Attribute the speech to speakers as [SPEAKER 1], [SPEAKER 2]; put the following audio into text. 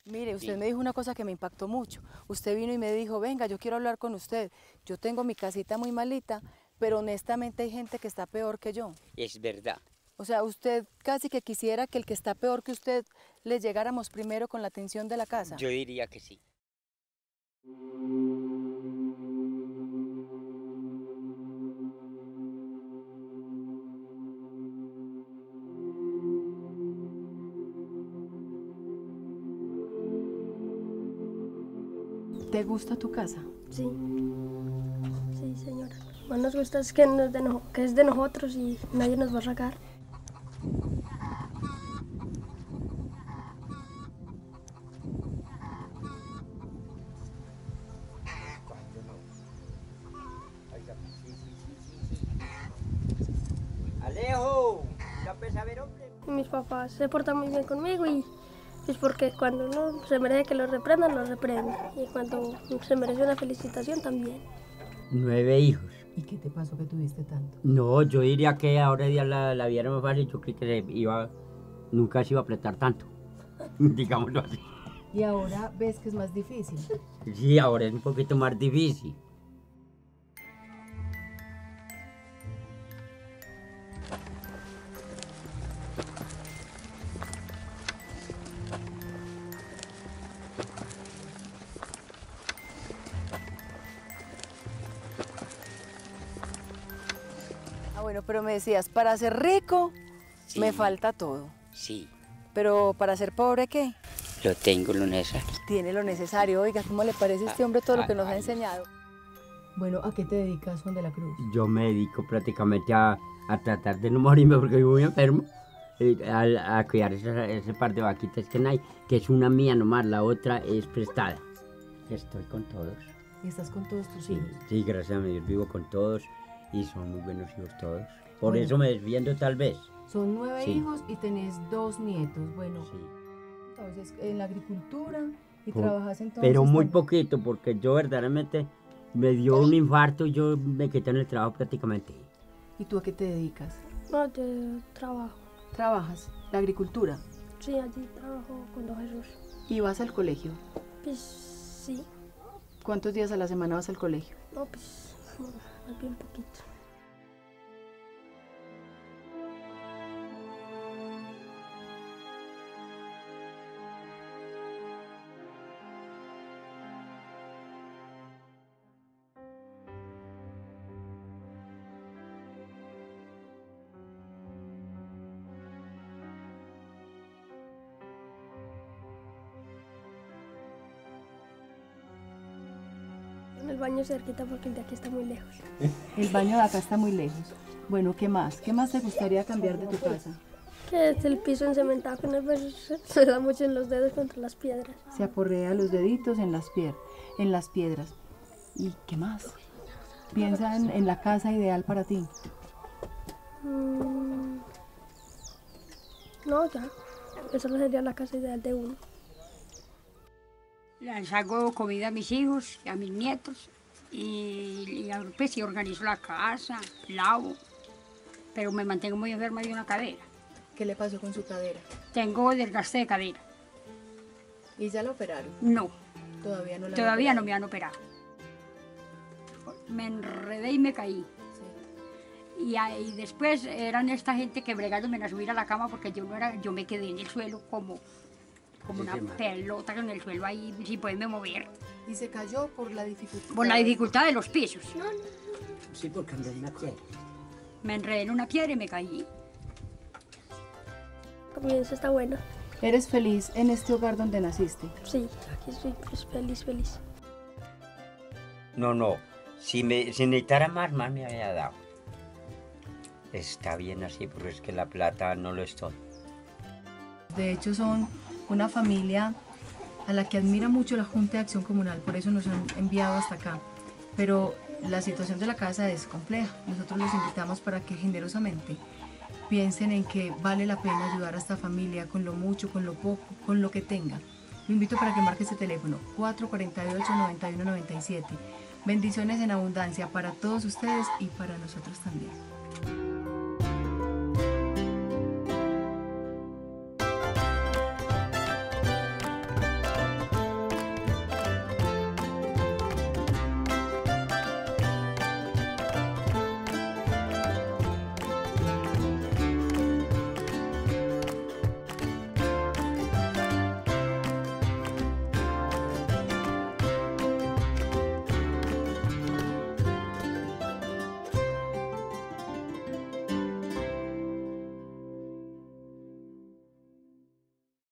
[SPEAKER 1] Mire, usted
[SPEAKER 2] Sí.
[SPEAKER 1] me dijo una cosa que me impactó mucho. Usted vino y me dijo, venga, yo quiero hablar con usted. Yo tengo mi casita muy malita, pero honestamente hay gente que está peor que yo.
[SPEAKER 2] Es verdad.
[SPEAKER 1] O sea, usted casi que quisiera que el que está peor que usted le llegáramos primero con la atención de la casa.
[SPEAKER 2] Yo diría que sí.
[SPEAKER 1] ¿Te gusta tu casa?
[SPEAKER 3] Sí, sí, señora. Lo que nos gusta es que, que es de nosotros y nadie nos va a sacar.
[SPEAKER 2] Alejo, ¿ya empieza a ver, hombre?
[SPEAKER 3] Mis papás se portan muy bien conmigo y es porque cuando uno se merece que lo reprendan, lo reprenden. Y cuando se merece una felicitación, también.
[SPEAKER 4] 9 hijos.
[SPEAKER 1] ¿Y qué te pasó que tuviste tanto?
[SPEAKER 4] No, yo diría que ahora día la vida era más fácil. Yo creí que nunca se iba a apretar tanto. Digámoslo así.
[SPEAKER 1] Y ahora ves que es más difícil.
[SPEAKER 4] Sí, ahora es un poquito más difícil.
[SPEAKER 1] Ah, bueno, pero me decías, para ser rico
[SPEAKER 2] Sí.
[SPEAKER 1] me falta todo.
[SPEAKER 2] Sí,
[SPEAKER 1] Pero para ser pobre, ¿qué?
[SPEAKER 2] lo tengo lo necesario.
[SPEAKER 1] Tiene lo necesario. Oiga, ¿cómo le parece a este hombre todo lo que nos ha
[SPEAKER 2] Ay.
[SPEAKER 1] enseñado? Bueno, ¿a qué te dedicas, Juan de la Cruz?
[SPEAKER 4] Yo me dedico prácticamente a tratar de no morirme porque vivo muy enfermo. A cuidar ese par de vaquitas que hay, que es una mía nomás, la otra es prestada. Estoy con todos.
[SPEAKER 1] ¿Y estás con todos tus
[SPEAKER 4] Sí,
[SPEAKER 1] hijos?
[SPEAKER 4] sí, gracias a Dios vivo con todos y son muy buenos hijos todos. Por
[SPEAKER 1] Bueno.
[SPEAKER 4] eso me desviendo tal vez.
[SPEAKER 1] Son 9
[SPEAKER 4] Sí.
[SPEAKER 1] hijos y tenés 2 nietos. Bueno,
[SPEAKER 4] Sí.
[SPEAKER 1] entonces en la agricultura y
[SPEAKER 4] Oh,
[SPEAKER 1] trabajas entonces.
[SPEAKER 4] Pero muy
[SPEAKER 1] también.
[SPEAKER 4] poquito porque yo verdaderamente me dio un infarto y yo me quedé en el trabajo prácticamente.
[SPEAKER 1] ¿Y tú a qué te dedicas?
[SPEAKER 3] No, yo trabajo.
[SPEAKER 1] ¿Trabajas? ¿La agricultura?
[SPEAKER 3] Sí, allí trabajo con don Jesús.
[SPEAKER 1] ¿Y vas al colegio?
[SPEAKER 3] Pues sí,
[SPEAKER 1] ¿Cuántos días a la semana vas al colegio?
[SPEAKER 3] no, pues más bien poquito. En el baño cerquita porque el de aquí está muy lejos.
[SPEAKER 1] El baño de acá está muy lejos. Bueno, ¿qué más? ¿Qué más te gustaría cambiar de tu casa?
[SPEAKER 3] Que es el piso encementado que unas veces se da mucho en los dedos contra las piedras.
[SPEAKER 1] Se aporrea los deditos en las piedras. ¿Y qué más? Piensa en la casa ideal para ti.
[SPEAKER 3] No, ya. Esa no sería la casa ideal de uno.
[SPEAKER 5] Les hago comida a mis hijos y a mis nietos pues, y organizo la casa, lavo, pero me mantengo muy enferma de una cadera.
[SPEAKER 1] ¿Qué le pasó con su cadera?
[SPEAKER 5] Tengo desgaste de cadera.
[SPEAKER 1] ¿Y ya la operaron?
[SPEAKER 5] No,
[SPEAKER 1] Todavía no la
[SPEAKER 5] todavía no me han operado. Me enredé y me caí. Y ahí después eran esta gente que bregándome a subir a la cama porque yo me quedé en el suelo como una pelota en el suelo ahí sin poderme mover.
[SPEAKER 1] ¿Y se cayó por la dificultad?
[SPEAKER 5] Por la dificultad de los pisos.
[SPEAKER 4] Sí, porque andé en una piedra.
[SPEAKER 5] Me enredé en una piedra y me caí.
[SPEAKER 3] Comienzo está bueno.
[SPEAKER 1] ¿Eres feliz en este hogar donde naciste?
[SPEAKER 3] Sí, aquí estoy pues, feliz, feliz.
[SPEAKER 4] No. Si necesitara más me había dado. Está bien así, porque es que la plata no lo estoy.
[SPEAKER 1] De hecho, son una familia a la que admira mucho la Junta de Acción Comunal, por eso nos han enviado hasta acá. Pero la situación de la casa es compleja. Nosotros los invitamos para que generosamente piensen en que vale la pena ayudar a esta familia con lo mucho, con lo poco, con lo que tenga. Lo invito para que marque este teléfono 448-9197. Bendiciones en abundancia para todos ustedes y para nosotros también.